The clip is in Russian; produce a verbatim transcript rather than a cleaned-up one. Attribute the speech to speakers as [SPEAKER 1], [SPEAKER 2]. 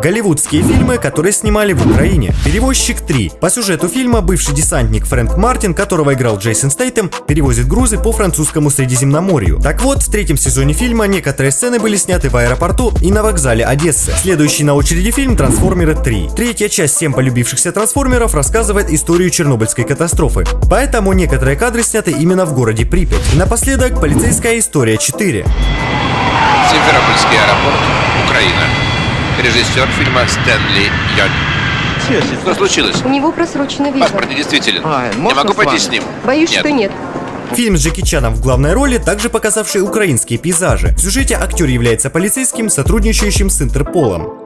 [SPEAKER 1] Голливудские фильмы, которые снимали в Украине. Перевозчик три. По сюжету фильма бывший десантник Фрэнк Мартин, которого играл Джейсон Стейтем, перевозит грузы по французскому Средиземноморью. Так вот, в третьем сезоне фильма некоторые сцены были сняты в аэропорту и на вокзале Одессы. Следующий на очереди фильм «Трансформеры три». Третья часть всем полюбившихся трансформеров рассказывает историю Чернобыльской катастрофы. Поэтому некоторые кадры сняты именно в городе Припять. И напоследок полицейская история четыре.
[SPEAKER 2] Симферопольский аэропорт, Украина. Режиссер фильма Стэнли Йонь. Что случилось?
[SPEAKER 3] У него просрочена виза.
[SPEAKER 2] Паспорт недействителен.
[SPEAKER 3] А,
[SPEAKER 2] Я могу пойти с ним?
[SPEAKER 3] Боюсь,
[SPEAKER 2] нет.
[SPEAKER 3] что нет.
[SPEAKER 1] Фильм с Джеки Чаном в главной роли, также показавший украинские пейзажи. В сюжете актер является полицейским, сотрудничающим с Интерполом.